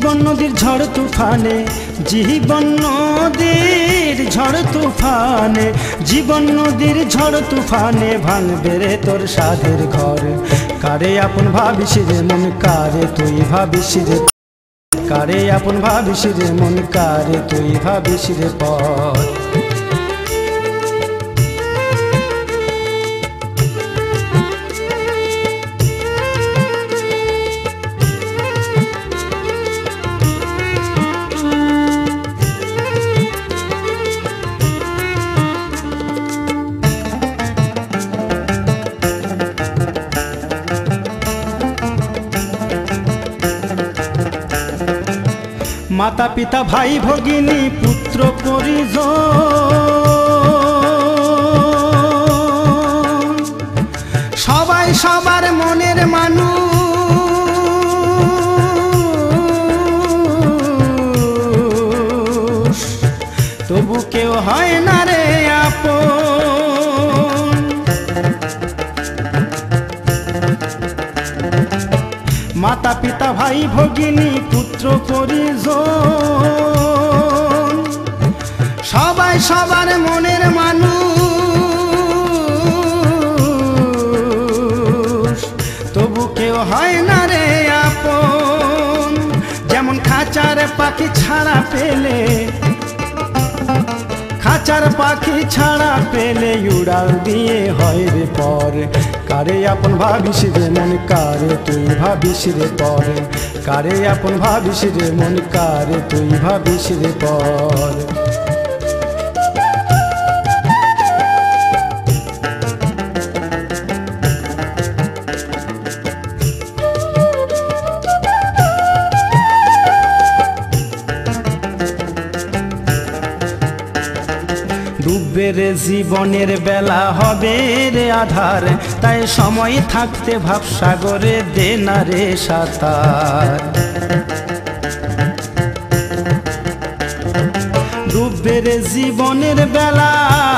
জীবন নদীর ঝড় তুফানে, জীবন নদীর ঝড় তুফানে, জীবন নদীর ঝড় তুফানে ভাঙবে রে তোর সাধের ঘর। কারে আপন ভাবিস রে মন, কারে তুই ভাবিস রে, কারে আপন ভাবিস রে মন, কারে তুই ভাবিস রে পর। মাতা পিতা ভাই ভগিনী পুত্র পরিজন, সবাই সবার মনের মানুষ, তবু কেউ হয় না রে আপন। মাতা পিতা ভাই ভগিনী পুত্র পরিজন, সবাই সবার মনের মানুষ, তবু কেউ হয় না রে আপন। যেমন খাঁচার পাখি ছাড়া পেলে, খাঁচার পাখি ছাড়া পেলে উড়াল দিয়ে হয় রে পর। কারে আপন ভাবিস রে মন, কারে তুই ভাবিস রে পর। কারে আপন ভাবিস রে মন, কারে তুই ভাবিস রে পর। ডুববে রে জীবনের বেলা, হবে রে আধার, তাই সময় থাকতে ভাবসাগরে দে না রে সাঁতার। ডুববে রে জীবনের বেলা,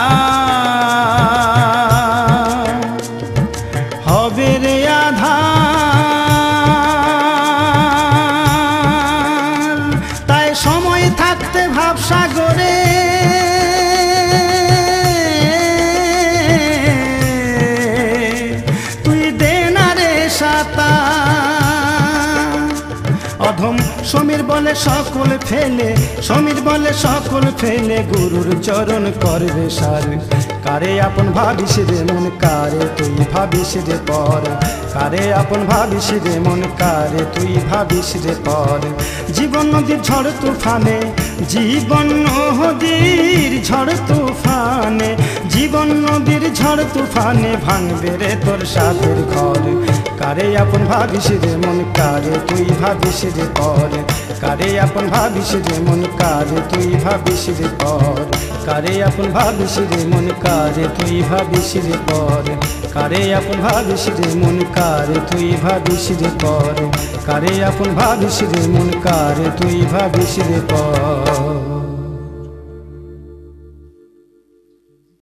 হবে রে আধার, তাই সময় থাকতে ভাবসাগরে অধম সমীর বলে সকল ফেলে, সমীর বলে সকল ফেলে গুরুর চরণ করবে সার। কারে আপন ভাবিস রে মন, কারে তুই ভাবিস রে পর। কারে আপন ভাবিস রে মন, কারে তুই ভাবিস রে পর। জীবন নদীর ঝড় তুফানে, জীবন নদীর ঝড় তুফানে, জীবন নদীর ঝড় তুফানে ভাঙবে রে তোর সাধের ঘর। কারে আপন ভাবিস রে মন, কারে তুই ভাবিস রে পর। কারে আপন ভাবিস রে মন, কারে তুই ভাবিস রে পর। কারে আপন ভাবিস রে মন, কারে তুই ভাবিস রে পর। কারে আপন ভাবিস রে মন, কারে তুই ভাবিস রে পর। কারে আপন ভাবিস রে মন, কারে তুই ভাবিস রে পর।